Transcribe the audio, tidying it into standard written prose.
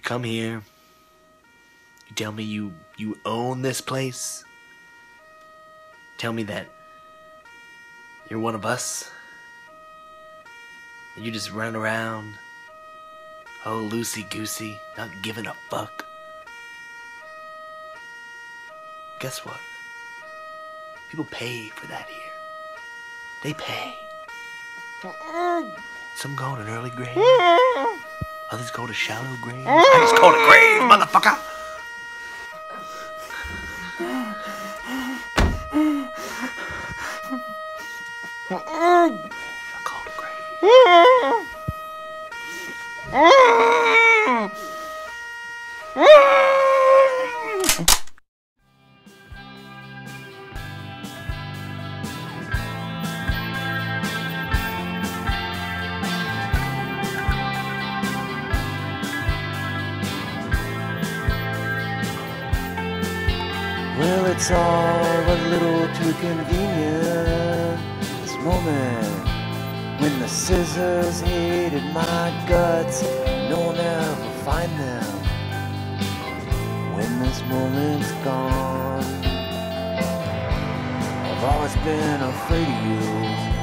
come here, you tell me you own this place, tell me that you're one of us, and you just run around, oh, loosey-goosey, not giving a fuck. Guess what? People pay for that here. They pay. Some call it an early grave. Others call it a shallow grave. I just call it a grave, motherfucker! I call it a grave. Well, it's all a little too convenient. This moment when the scissors hated my guts, no one ever find them. When this moment's gone, I've always been afraid of you.